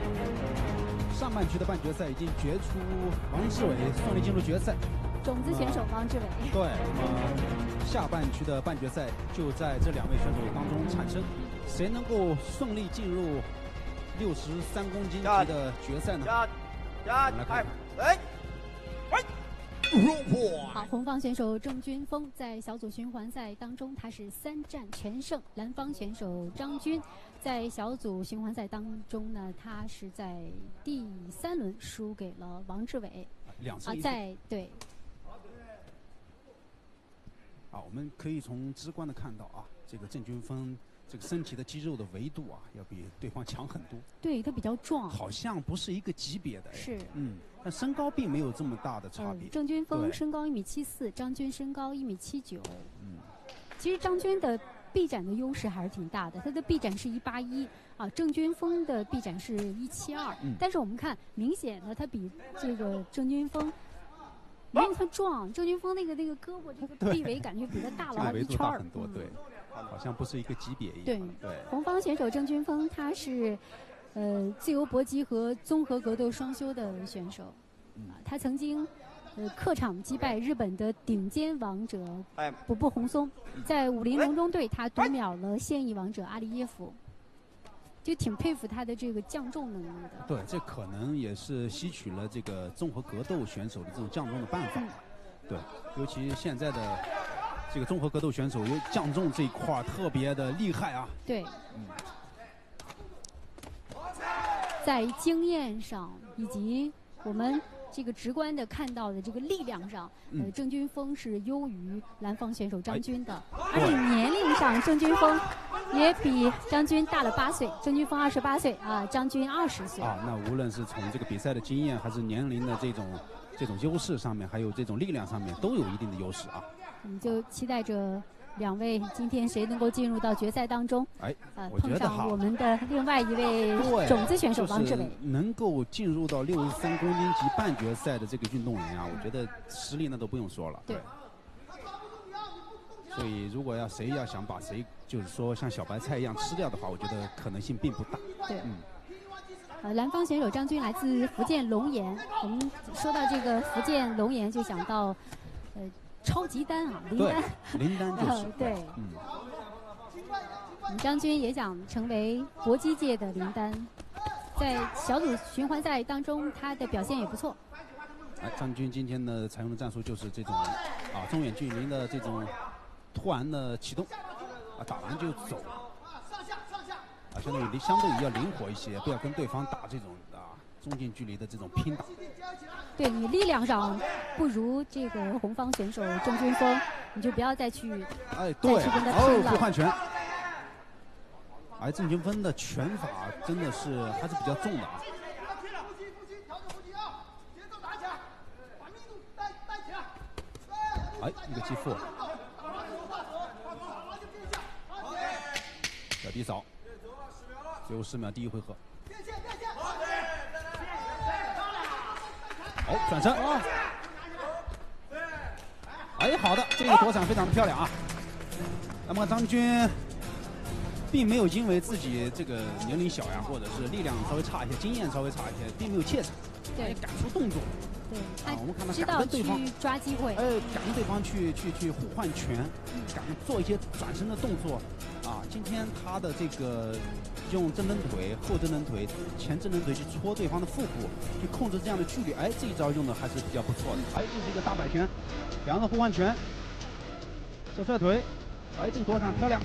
上半区的半决赛已经决出王志伟顺利进入决赛， 种子选手王志伟。 对，下半区的半决赛就在这两位选手当中产生，谁能够顺利进入63公斤级的决赛呢？我们来看看。 好，红方选手郑军锋在小组循环赛当中，他是3战全胜；蓝方选手张军在小组循环赛当中呢，他是在第3轮输给了王志伟。 2胜1负。 对。 我们可以从直观的看到啊，这个郑军锋这个身体的肌肉的维度啊，要比对方强很多。 对，他比较壮， 好像不是一个级别的。 是。 但身高并没有这么大的差别。 郑军锋身高1.74米，张军身高1.79米。其实张军的臂展的优势还是挺大的，他的臂展是181啊，郑军锋的臂展是172。但是我们看，明显的他比这个郑军锋没有他壮，郑军锋那个胳膊这个臂围感觉比他大了好几圈儿。 很多，对，好像不是一个级别一样。 对，红方选手郑军锋他是自由搏击和综合格斗双修的选手，他曾经客场击败日本的顶尖王者卜部宏松，在50龙中队他夺秒了现役王者阿利耶夫，就挺佩服他的这个降重能力的。 对，这可能也是吸取了这个综合格斗选手的这种降重的办法。对，尤其现在的这个综合格斗选手，有降重这一块特别的厉害啊。 对。在经验上以及我们这个直观的看到的这个力量上，郑军锋是优于蓝方选手张军的，而且年龄上郑军锋也比张军大了8岁，郑军锋28岁啊，张军20岁。 那无论是从这个比赛的经验，还是年龄的这种优势上面，还有这种力量上面，都有一定的优势啊。 我们就期待着2位今天谁能够进入到决赛当中？碰上我们的另外一位种子选手王志伟， 能够进入到63公斤级半决赛的这个运动员啊，我觉得实力那都不用说了。 对。 所以如果谁要想把谁就是说像小白菜一样吃掉的话，我觉得可能性并不大。 对。蓝方选手张军来自福建龙岩，我们说到这个福建龙岩就想到超级丹啊， 林丹就是。 对。张军也想成为搏击界的林丹，在小组循环赛当中，他的表现也不错。 张军今天的采用的战术就是这种中远距离的这种突然的启动，打完就走，相对要灵活一些，不要跟对方打这种中近距离的这种拼打。 对，你力量上不如这个红方选手郑军锋，你就不要再去跟他拼了。 互换拳。郑军锋的拳法真的是还是比较重的啊。一个击负。小低扫。最后10秒，第一回合。转身。好的，这个躲闪非常的漂亮啊。那么张军并没有因为自己这个年龄小呀，或者是力量稍微差一些，经验稍微差一些，并没有怯场，也敢出动作。 对， 我们看他知道去抓机会， 敢跟对方去互换拳，敢做一些转身的动作。今天他的这个用正蹬腿、后正蹬腿、前正蹬腿去戳对方的腹部，去控制这样的距离，这一招用的还是比较不错的。这是一个大摆拳，2个互换拳，手踹腿，这个躲闪漂亮。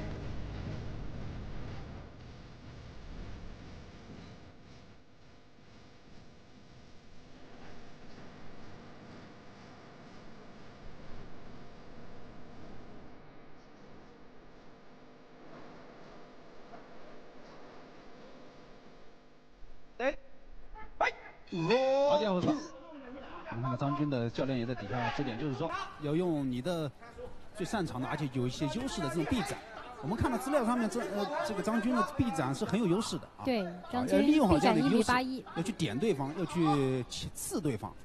好，第二回合。我们看到张军的教练也在底下指点，就是说要用你的最擅长的，而且有一些优势的这种臂展。我们看到资料上面，这个张军的臂展是很有优势的啊。 对，张军利用好这样的优势 1.81米， 要去点对方，要去刺对方。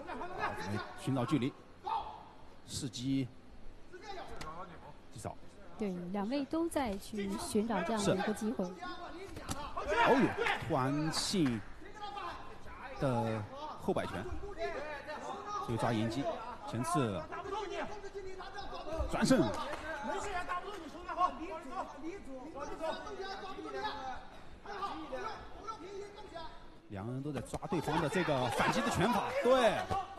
寻找距离，伺机击扫。 对，两位都在去寻找这样的一个机会。 哦呦，团信的后摆拳，这个抓迎击，前刺转身。两个人都在抓对方的这个反击的拳法，对。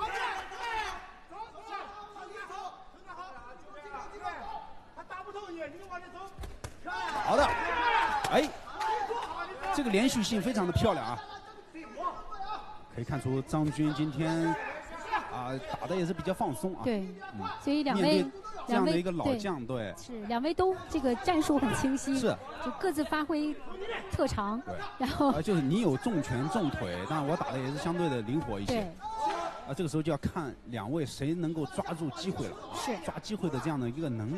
好的，哎，这个连续性非常的漂亮啊！可以看出张军今天打的也是比较放松啊。 对，所以两位这样的一个老将，对， 是两位都这个战术很清晰， 是就各自发挥特长， 对， 然后就是你有重拳重腿，但我打的也是相对的灵活一些。 对。 这个时候就要看两位谁能够抓住机会了， 是抓机会的这样的一个能力。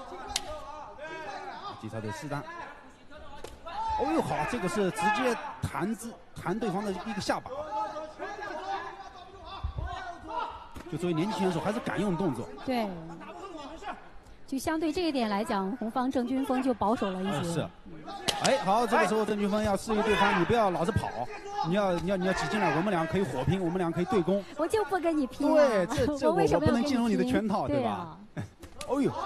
击超的适当，哦呦好，这个是直接弹对方的一个下巴。就作为年轻选手，还是敢用动作。 对，就相对这一点来讲，红方郑军锋就保守了一些。 是。哎，好，这个时候郑军锋要示意对方，你不要老是跑，你要挤进来，我们俩可以火拼，我们俩可以对攻。 我就不跟你拼。 对，这我为什么不能进入你的圈套， 对吧？哦呦。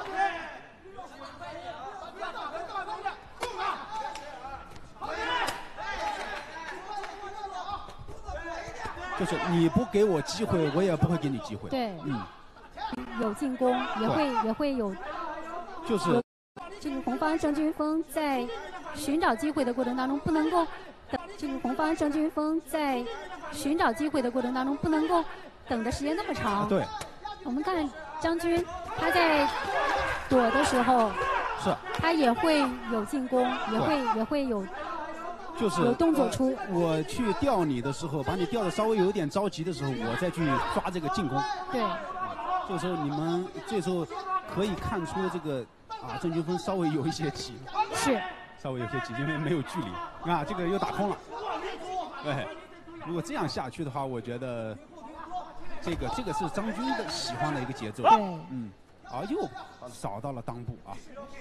就是你不给我机会，我也不会给你机会。 对，有进攻，也会有， 就是这个红方郑军锋在寻找机会的过程当中不能够等，这个红方郑军锋在寻找机会的过程当中不能够等的时间那么长。 对， 我们看张军他在躲的时候， 是， 他也会有进攻，也会有。 就是有动作出， 我去吊你的时候，把你吊的稍微有点着急的时候，我再去抓这个进攻。 对， 这个时候你们这时候可以看出这个郑军锋稍微有一些急， 是稍微有些急，因为没有距离这个又打空了。对，如果这样下去的话，我觉得这个是张军的喜欢的一个节奏。 对， 又扫到了裆部啊。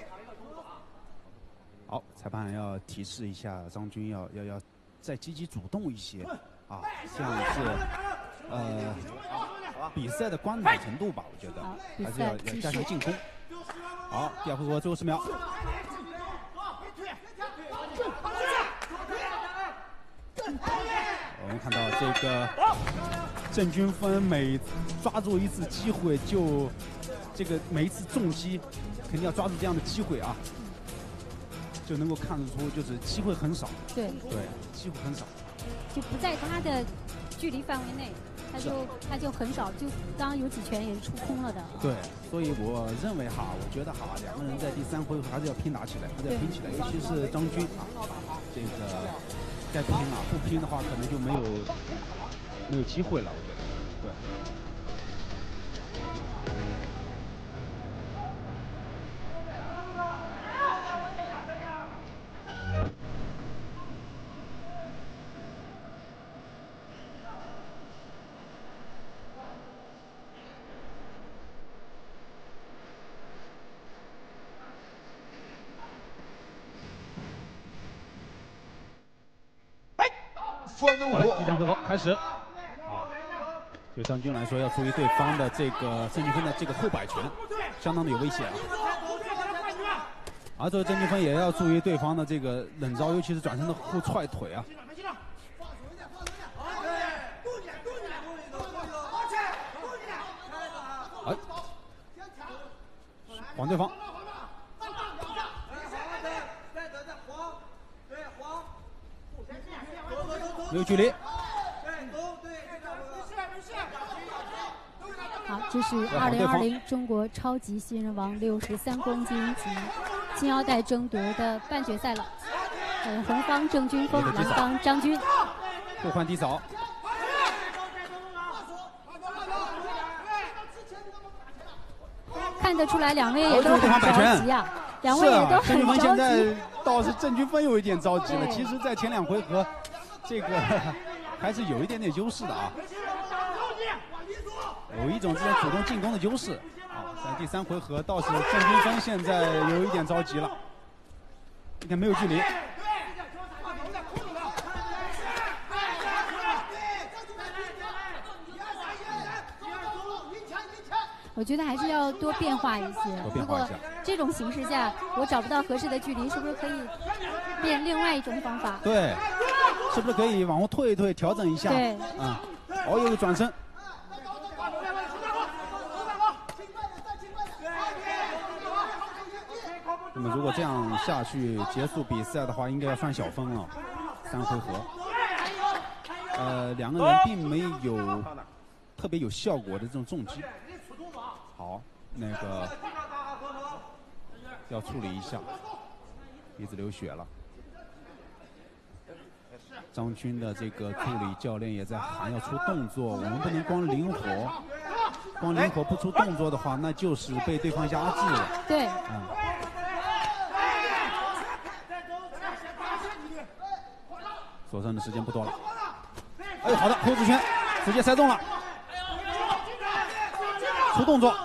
好，裁判要提示一下张军要再积极主动一些这样是比赛的关脑程度吧，我觉得还是要加强进攻。好，第二回合最后10秒。我们看到这个郑军锋每抓住一次机会就这个每一次重击肯定要抓住这样的机会啊。就能够看得出，就是机会很少。 对， 机会很少， 就不在他的距离范围内，他就很少，就刚刚有几拳也是出空了的。 对，所以我认为我觉得两个人在第3回合还是要拼打起来，还是要拼起来，尤其是张军这个该拼了，不拼的话可能就没有机会了，我觉得。对。第3回合开始。对张军来说，要注意对方的这个郑军锋的这个后摆拳，相当的有危险这个郑军锋也要注意对方的这个冷招，尤其是转身的后踹腿啊。晃对方。没有距离。 好，这是2020中国超级新人王63公斤级金腰带争夺的半决赛了。红方郑军锋，蓝方张军。 互换低扫。 看得出来，两位也都很着急啊，两位也都很着急。 现在倒是郑军锋有一点着急了，其实，在前2回合，这个还是有一点点优势的有一种这种主动进攻的优势在第3回合倒是郑军锋现在有一点着急了，你看没有距离。 我觉得还是要多变化一些。如果这种形势下我找不到合适的距离，是不是可以变另外一种方法？ 对，是不是可以往后退一退，调整一下？ 对， 哦，有个转身。那么如果这样下去结束比赛的话，应该要算小分了，3回合。两个人并没有特别有效果的这种重击。好，那个要处理一下，鼻子流血了。张军的这个助理教练也在喊要出动作，我们不能光灵活，光灵活不出动作的话，那就是被对方压制了。 对。 所剩的时间不多了。哎，好的，后子拳直接塞中了，出动作。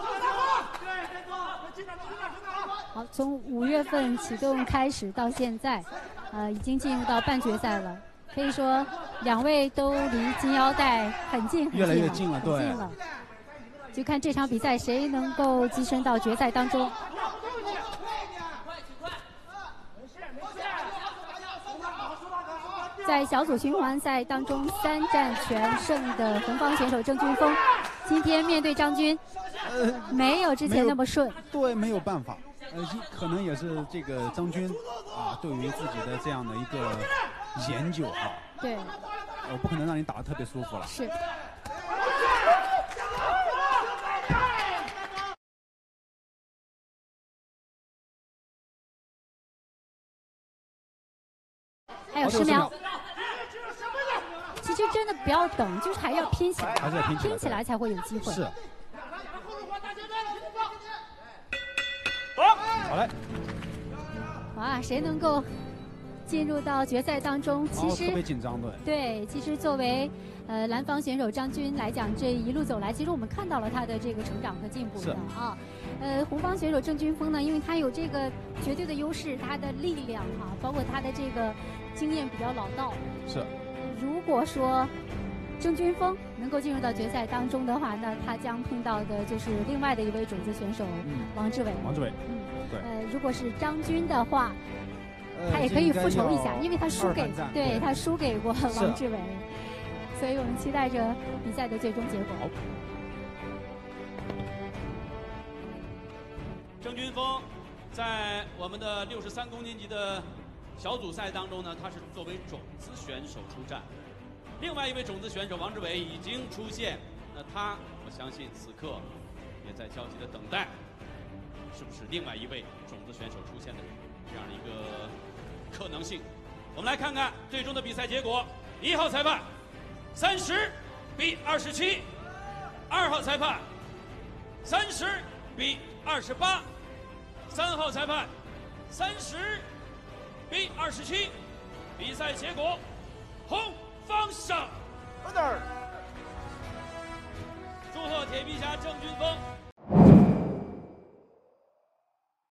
好，从5月份启动开始到现在，已经进入到半决赛了。可以说，2位都离金腰带很近， 越来越近了，对。 就看这场比赛谁能够跻身到决赛当中。在小组循环赛当中3战全胜的红方选手郑军锋，今天面对张军，没有之前那么顺。 对，没有办法。可能也是这个张军对于自己的这样的一个研究对， 我不可能让你打得特别舒服了。 是。还有10秒。其实真的不要等，就是还要拼起来， 还是要拼起来， 拼起来才会有机会。 是。好嘞。 哇，谁能够进入到决赛当中？其实特别紧张， 对，其实作为蓝方选手张军来讲，这一路走来，其实我们看到了他的这个成长和进步的啊。红方选手郑军锋呢，因为他有这个绝对的优势，他的力量包括他的这个经验比较老道。 是。 如果说郑军锋能够进入到决赛当中的话，那他将碰到的就是另外的一位种子选手王志伟。 对。 如果是张军的话，他也可以复仇一下，因为他输给他输给过王志伟，所以我们期待着比赛的最终结果。 郑军锋在我们的63公斤级的小组赛当中呢，他是作为种子选手出战。另外一位种子选手王志伟已经出现，那我相信此刻也在焦急的等待，是不是另外一位种子选手出现的这样的一个可能性？我们来看看最终的比赛结果。1号裁判30比27，2号裁判30比28，3号裁判30比27。比赛结果，红方胜。祝贺铁皮侠郑军锋